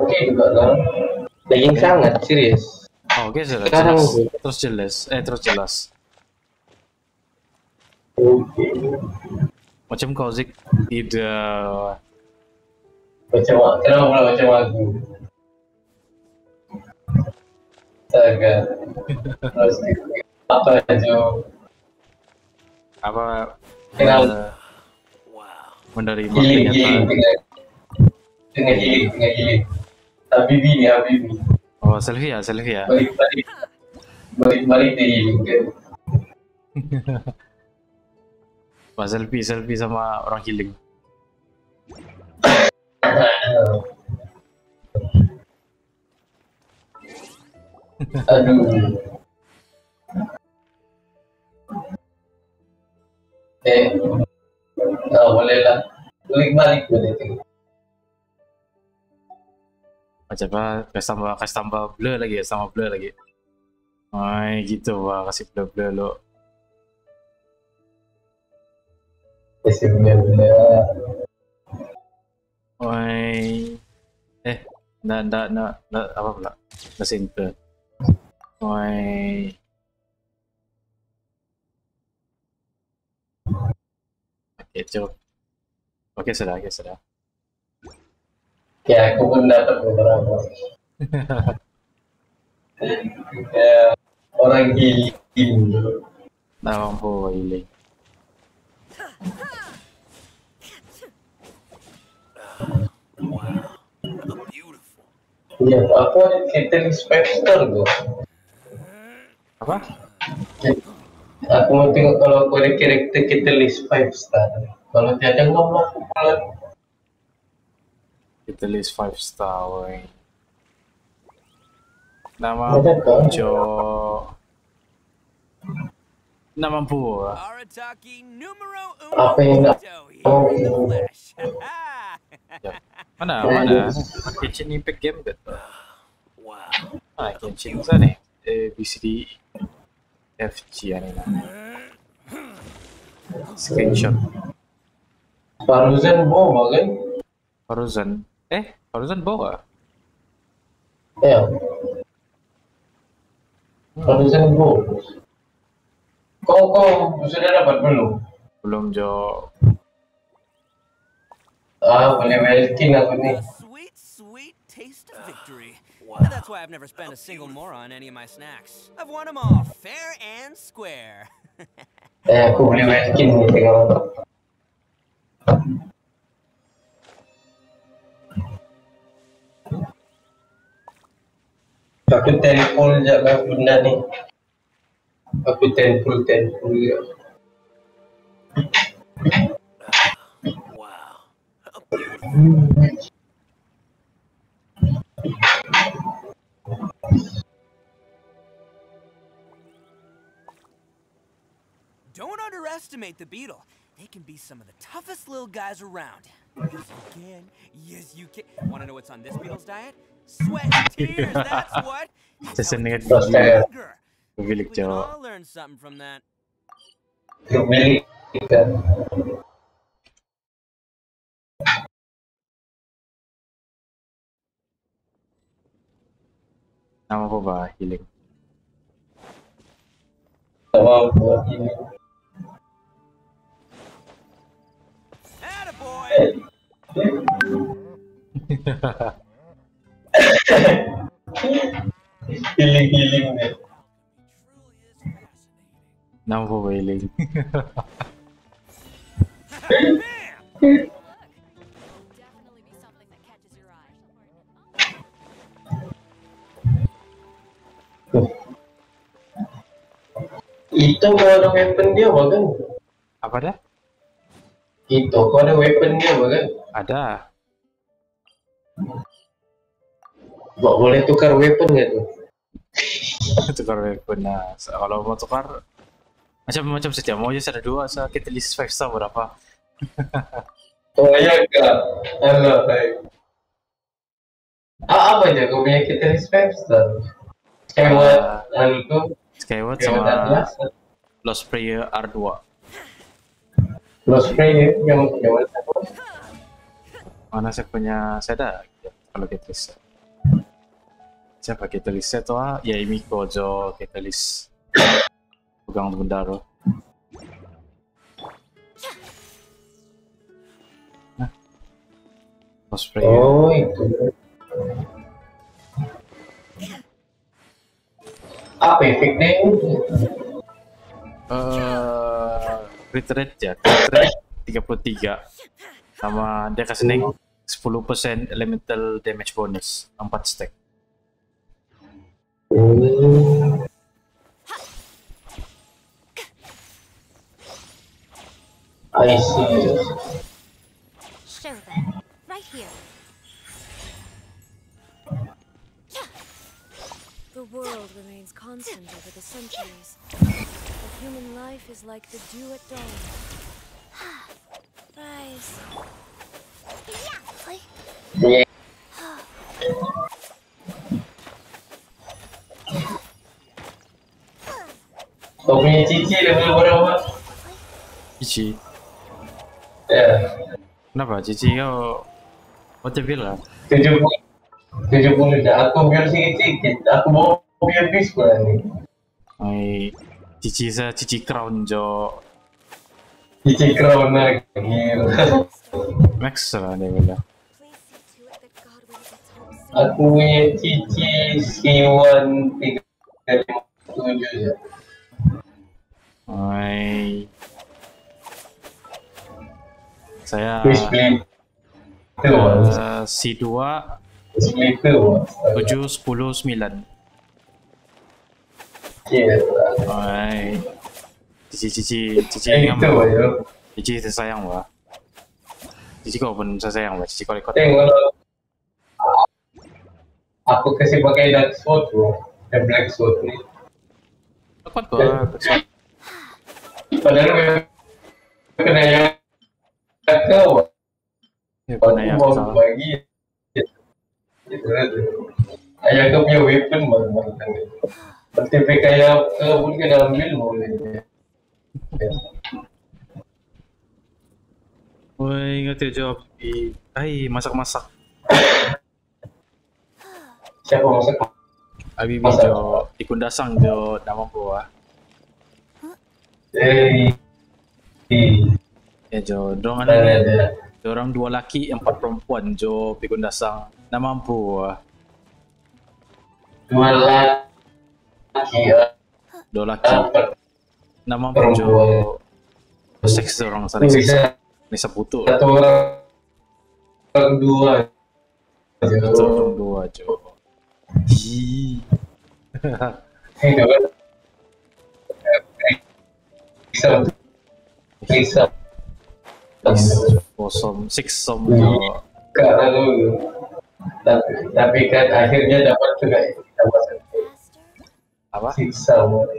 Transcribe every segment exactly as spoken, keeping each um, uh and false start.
oke juga kan. Daging sangat serius. Oh, oke sudah Sekarang jelas. sih. Terus jelas, eh terus jelas. Oke. Macam kau Zik tidak. Macam kenapa pula macam aku? Astaga. Terus apa aja? Apa Kenapa? menerima Healing, healing kenyataan? dengan dengan healing, dengan healing. Habibi nih, Habibi. Oh, selfie ya, selfie ya. Balik balik balik balik di healing kan. Wah, selfie, selfie sama orang healing. Aduh. Eh, oh, boleh lah. Balik balik boleh tu. Macam apa? Kasih tambah, kasih tambah blur lagi, kasih tambah blur lagi. Oh, gitu wah, kasih blur blur lo. Kasih benar-benar. Oi, eh, nggak, nggak, nggak, nggak, apa pula? Nggak simple. Oi, oke, cukup. Oke, sudah, oke, sudah. Ya, aku pun dapat beberapa. Ya, orang healing dulu. Nggak mampu healing. Ya, aku ada Catalyst five star gua. Apa? Aku mau tengok kalau aku ada karakter Catalyst five star. Kalau tiada nggak mau aku pulang. Kita list five star, woi. Nama Ada kan? Jo. Nggak mampu. Apa yang nggak mau? Ya. Mana, mana? Kitchen Impact game gitu. Ah, Kitchen sana nih. A, B, C, D, F, G ani lah. Screenshot. Barusan bawa kan? Horizon. Eh, Horizon bawa? Ya. Barusan bawa. Kau kau sudah dapat belum? Belum Jo. Ah, boleh welkin aku nih. A sweet, sweet taste of victory. And that's why I've never spent a single more on any of my snacks. I've won them all fair and square. Eh, aku boleh welkin nih tengok. Aku telepon je lah benda ni. Aku telepon telepon je. Don't underestimate the beetle. They can be some of the toughest little guys around. Yes, you can. Yes, you can. Want to know what's on this beetle's diet? Sweat and tears, that's what. Sesenit Basta. Bilik We can Jo. all learn something from that. Milik kita. Nama apa ba? Healing. Sama buat ini. Attaboy! Healing-healing ni. Nama apa ba healing? Definitely be something that catches your eye. Itu kau ada weapon dia apa kan? Apa dah? Itu kau ada weapon dia apa kan? Ada. Kau boleh tukar weapon nggak tu? Tukar weapon lah. So, kalau mau tukar macam-macam saja. Mau aja ada dua, so kita list five star berapa? Oh ya kak. Halo, baik. Ah, apa aja kau punya kita respect star? Skyward, anu tu. Skyward Skyward sama Atlas. Lost Prayer R dua. Lost Prey ya, yang yang mana? Mana saya punya saya ada kalau kita list. Siapa Catalyst itu ah? Ya Miko jo Catalyst. Pegang bendaro. Nah. Cosplay. Oh itu. Apa efeknya? Eh, crit rate ya, crit rate tiga puluh tiga. Sama dia kasih naik sepuluh persen elemental damage bonus empat stack. Hmm. I see. Show them. Right here. The world remains constant over the centuries. But human life is like the dew at dawn. Rise. Yeah. Kau punya cici level berapa? Cici, Ya, kenapa Cici kau macam bilang? tujuh puluh. tujuh puluh dah. Aku biar sikit-sikit. Aku mau biar bis pula ni. Ay, Cici sa Cici crown jo Cici crown lagi. max lah dia bilang. Please see to it that Godwin gets home safe. Aku punya cici Siwan tiga lima tujuh ya. Ay, saya Wish beli tu. uh, C dua Wish beli tu. tujuh sepuluh sembilan. Ya. Ay, Cici Cici Cici Yang itu ngam. ya. Cici saya sayang wah. Cici kau pun saya sayang wah. Cici kau ikut. Tengok. Aku kasih pakai dark sword tu. Dan black sword ni. Ikut kau. Padahal memang kena yang kau. Ya Aku pernah yang mau salah. bagi. Itu aja. Ayah kau punya weapon bang. Nanti kayak kau pun kena ambil boleh. Woi, ingat ya jawab. Ay, masak-masak. Siapa masak? Abi Masak. jo ikut dasang jo nama buah. Eh, eh, Ya jo, dorang ada ada ada. dorang dua laki empat perempuan jo pikun dasang. Nak mampu ah. Dua laki ya. Dua laki. Empat Nak mampu jo seks dorang sana itu seks. bisa Ni seputu. satu orang orang dua. Satu orang dua jo. Hi. Itu kan. Bisa bisa. Kosong six som jo. Karena lu tapi tapi kan akhirnya dapat juga kita masuk Master, Apa? siksa.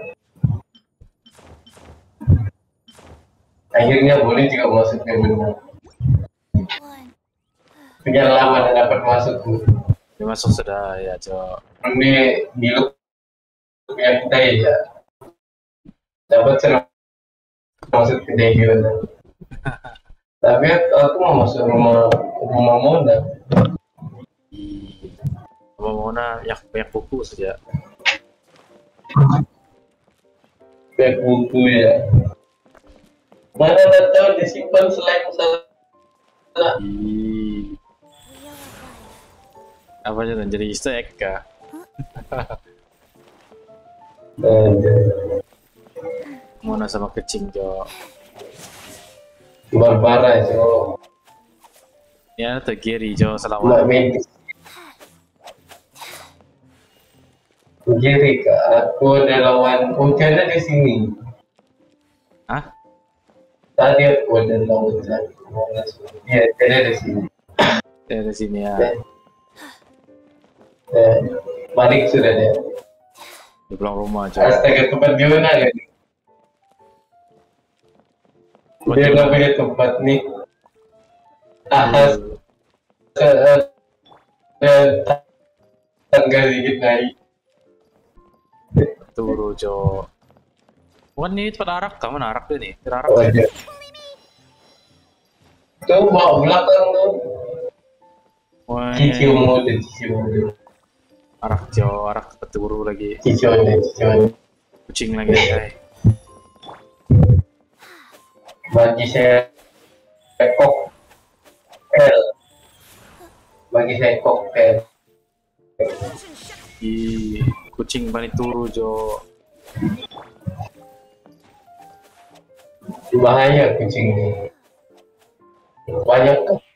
Akhirnya boleh juga masuk ke benar. one. Sekian lama dah dapat masuk. Dia masuk sudah ya jo. Ini di loop yang kita ya dapat serang masuk ke Degion. Tapi aku mau masuk rumah rumah Mona. Sama Mona yang banyak buku saja. Kayak buku ya. Mana dah tahu disimpan selain salah. Ih, We are alive. apa aja dan jadi easter egg kah? Mona sama kecing jo. Barbara so Ya tu Gary jo Mbak selawat. medis. Jadi kak, aku ada lawan Ucana di sini. Hah? Tadi aku ada lawan satu. Iya, dia ada di sini. Dari sini ya. Eh, balik sudah dia. Di pulang rumah jo. Astaga, tempat di mana kan? Dia nggak punya tempat nih. Ah, tangga sedikit naik. Turu jo. Bukan ni tempat arak kah? Mana arak dia ni? Tidak arak. Oh, ada. Tuh mau belakang tuh. Wah, Cici mode, cici mode. Arak jo, arak keturu lagi. Cicon deh, cicon. Kucing lagi, ay. Bagi saya koktel. Bagi saya koktel. Di kucing bani turu jo. Bahaya kucing ini. Banyak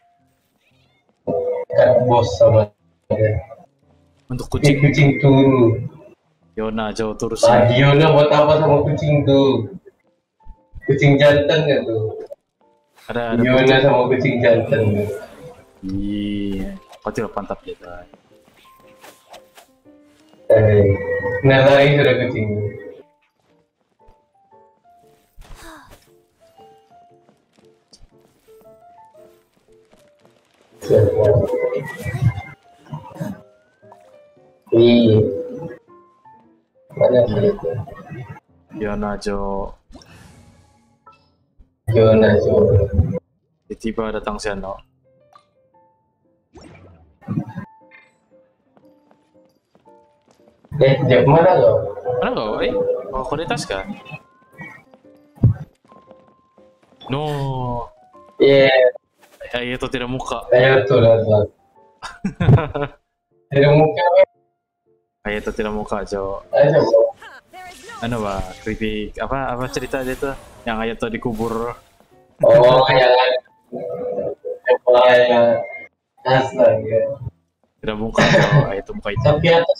kan bos sama dia. Untuk Kucing kucing kucing turu. Yona jo turu sih. Ah, Diona buat apa sama kucing tuh? Kucing jantan kan tuh? Ada ada Diona kucing. sama kucing jantan. Iya, kau tidak pantap dia tuh. Eh, nah lari sudah kucing. Iya. Mana sih itu? Yona jo Diona coba. tiba-tiba datang Seno. Eh, dia kemana lo? Mana kau? Eh, kau kau di tas kah? No, Iya, ya itu tidak muka. saya tuh lah. Tidak mungkin. Ayah itu tidak muka jo. Aja bro. Anu bah, creepy apa apa cerita dia tuh yang ayah tuh dikubur. Oh, yang apa yang astaga. Tidak muka jo, ayah itu muka itu. Tapi atas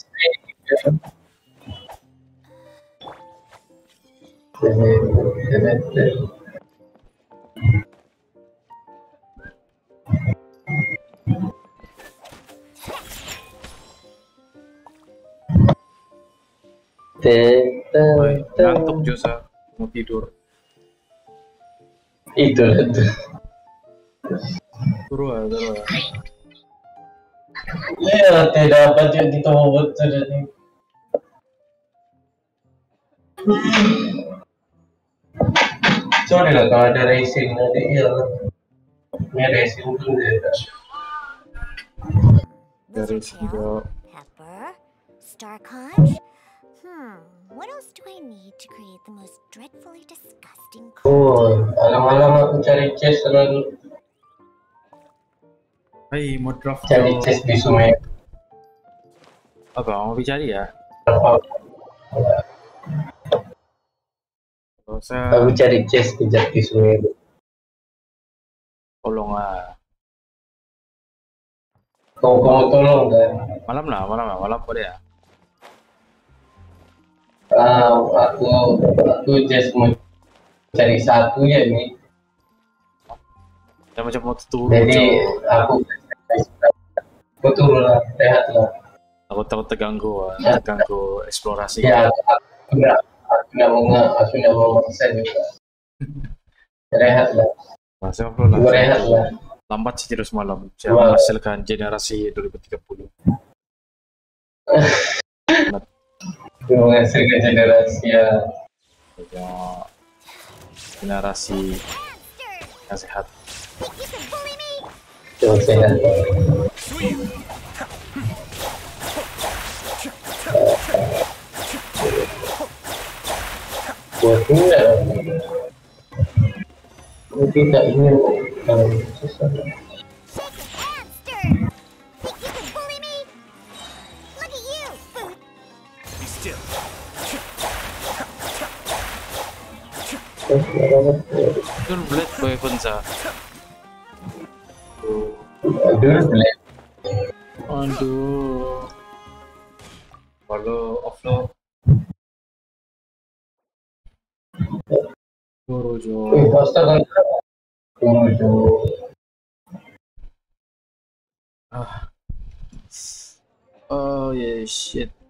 Woy, ngantuk jo sa mau tidur. itu itu. Turu ah, turu ah. Ya, tidak apa jadi di tahu betul jadi. Sorry lah kalau ada racing nanti iya lah. Ini racing tuh ada. Dari sini jo. Pepper, star conch. Hmm, what else do I need to create the most dreadfully disgusting conch? Oh, alam-alam aku cari chest selalu Hai, mau draft cari jo. chest di sungai. Apa mau bicara ya? Gak usah Aku cari chest kejap di sungai. tolong lah. Kau kamu tolong kan? Malam lah, malam lah, malam boleh ya. Ah, aku aku just mau cari satu ya nih. Saya macam mau turun Jadi jo. aku aku turun lah, rehat lah. Aku takut terganggu, ah. Ya. terganggu eksplorasi. Ya, aku nggak aku nggak mau nggak aku nggak mau maksa juga. Rehat lah, Masa perlu aku rehat lah. lah. Lambat sih terus malam. Saya Wah. menghasilkan generasi dua ribu tiga puluh. Aku menghasilkan generasi ya. Ya, generasi yang sehat. You can bully me! Cuma sehat. Buat enggak. Aku tidak ingin kalau susah. Shake your hamster! Think you can bully me? Look at you, food! Be still. Itu blade boy Funza. Aduh, black. Aduh. Kalau offload. Turu jo. Wih, pasta kan. Tunggu dulu. Ah. Oh yeah, shit.